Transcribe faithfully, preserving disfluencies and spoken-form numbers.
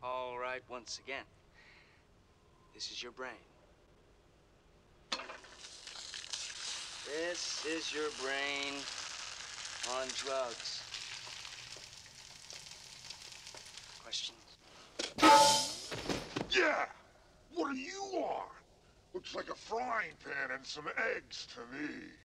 All right, once again. This is your brain. This is your brain on drugs. Questions? Yeah! What are you on? Looks like a frying pan and some eggs to me.